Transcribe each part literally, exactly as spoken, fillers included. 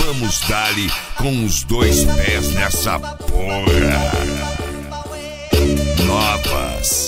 Vamos dar-lhe com os dois pés nessa porra. Novas.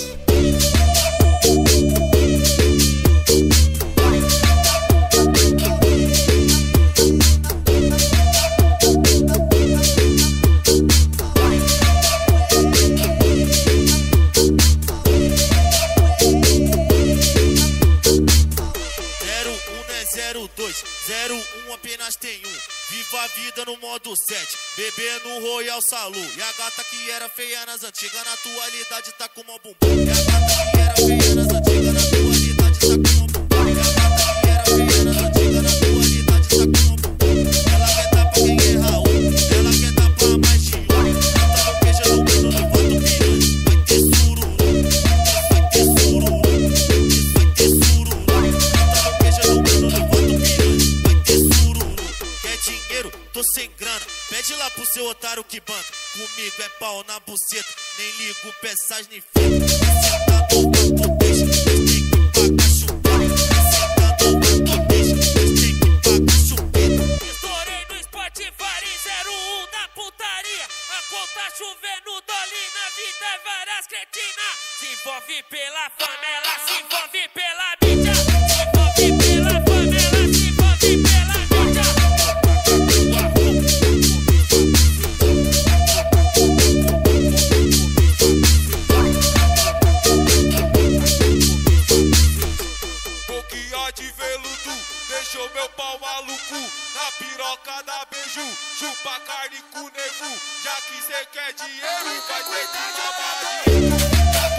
zero dois, zero um apenas tem um. Viva a vida no modo sete, bebê no Royal Salu. E a gata que era feia nas antigas, na atualidade tá com mó bumbum. E a gata que era feia nas antigas, na atualidade tá com mó bumbum. E a gata que era feia nas antigas, na atualidade tá com mó bumbum. Ela quer dar pra quem erra um, ela quer dar pra mais de um. Tá no queijo no mundo, no voto piranha. Vai ter sururu, vai ter sururu, vai ter sururu. Tá no queijo no mundo, no voto piranha. Vai ter sururu. Quer dinheiro? Tô sem grana. Pede lá pro seu otário que banca. Comigo é pau na buceta. Nem ligo peças nem fita. Senta no banco, deixa. Mas tem que pagar chupeta. Senta no banco, deixa. Mas tem que pagar chupeta. Estourei no Spotify zero um da putaria. A conta chovendo, dole na vida é várias cretinas. Se envolve pela fama, ela se envolve pela mídia. Se envolve pela fama, ela se envolve pela mídia. Boquinha de veludo, deixou meu pau maluco. Na piroca da beijo, chupa carne com nego. Já que cê quer dinheiro, vai ter que mamar dinheiro.